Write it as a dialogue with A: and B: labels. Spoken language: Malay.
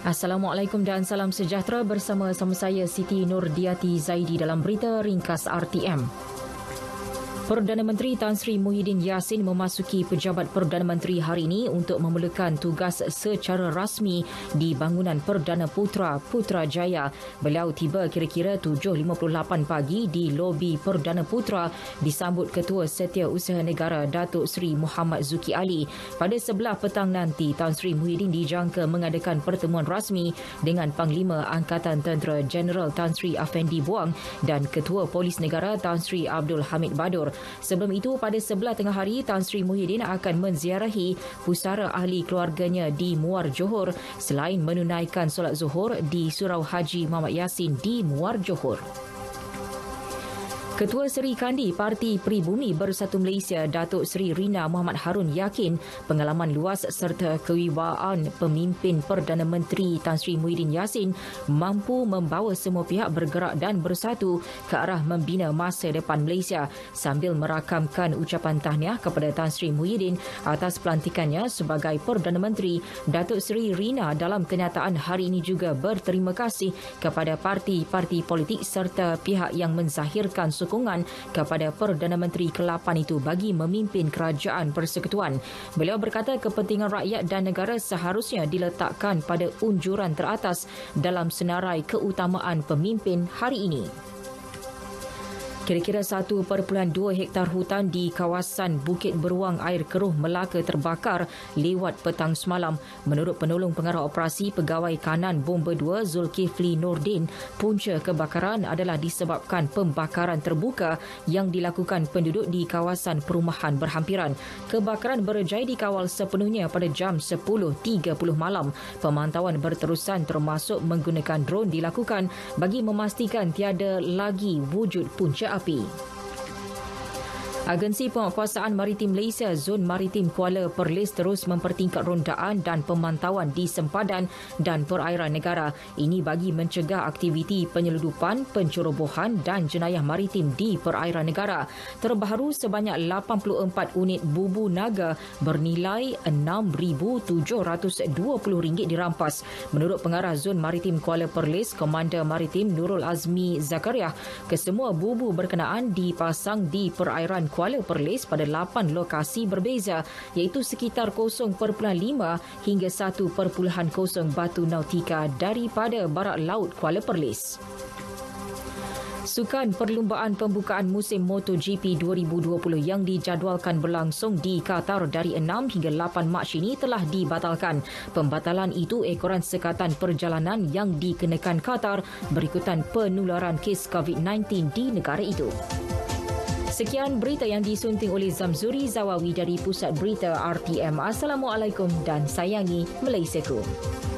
A: Assalamualaikum dan salam sejahtera bersama saya Siti Nurdiati Zaidi dalam berita ringkas RTM. Perdana Menteri Tan Sri Muhyiddin Yassin memasuki pejabat Perdana Menteri hari ini untuk memulakan tugas secara rasmi di bangunan Perdana Putra Putrajaya. Beliau tiba kira-kira 7.58 pagi di lobi Perdana Putra disambut Ketua Setiausaha Negara Datuk Seri Muhammad Zuki Ali. Pada 11 petang nanti, Tan Sri Muhyiddin dijangka mengadakan pertemuan rasmi dengan Panglima Angkatan Tentera Jeneral Tan Sri Afendi Buang dan Ketua Polis Negara Tan Sri Abdul Hamid Badur. Sebelum itu, pada sebelah tengah hari, Tan Sri Muhyiddin akan menziarahi pusara ahli keluarganya di Muar Johor selain menunaikan solat Zuhur di Surau Haji Muhammad Yassin di Muar Johor. Ketua Seri Kandi Parti Pribumi Bersatu Malaysia Datuk Seri Rina Muhammad Harun yakin pengalaman luas serta kewibawaan pemimpin Perdana Menteri Tan Sri Muhyiddin Yassin mampu membawa semua pihak bergerak dan bersatu ke arah membina masa depan Malaysia sambil merakamkan ucapan tahniah kepada Tan Sri Muhyiddin atas pelantikannya sebagai Perdana Menteri. Datuk Seri Rina dalam kenyataan hari ini juga berterima kasih kepada parti-parti politik serta pihak yang menzahirkan sokongan kepada Perdana Menteri ke-8 itu bagi memimpin kerajaan persekutuan. Beliau berkata kepentingan rakyat dan negara seharusnya diletakkan pada unjuran teratas dalam senarai keutamaan pemimpin hari ini. Kira-kira 1.2 hektar hutan di kawasan Bukit Beruang Air Keruh Melaka terbakar lewat petang semalam. Menurut penolong pengarah operasi Pegawai Kanan Bomba 2 Zulkifli Nordin, punca kebakaran adalah disebabkan pembakaran terbuka yang dilakukan penduduk di kawasan perumahan berhampiran. Kebakaran berjaya dikawal sepenuhnya pada jam 10.30 malam. Pemantauan berterusan termasuk menggunakan drone dilakukan bagi memastikan tiada lagi wujud punca api. Agensi Penguatkuasaan Maritim Malaysia Zon Maritim Kuala Perlis terus mempertingkat rondaan dan pemantauan di sempadan dan perairan negara. Ini bagi mencegah aktiviti penyeludupan, pencerobohan dan jenayah maritim di perairan negara. Terbaru sebanyak 84 unit bubu naga bernilai RM6,720 dirampas. Menurut pengarah Zon Maritim Kuala Perlis, Komander Maritim Nurul Azmi Zakaria, kesemua bubu berkenaan dipasang di perairan Kuala Perlis pada 8 lokasi berbeza iaitu sekitar 0.5 hingga 1.0 batu nautika daripada barat laut Kuala Perlis. Sukan perlumbaan pembukaan musim MotoGP 2020 yang dijadualkan berlangsung di Qatar dari 6 hingga 8 Mac ini telah dibatalkan. Pembatalan itu ekoran sekatan perjalanan yang dikenakan Qatar berikutan penularan kes COVID-19 di negara itu. Sekian berita yang disunting oleh Zamzuri Zawawi dari Pusat Berita RTM. Assalamualaikum dan sayangi Malaysiaku.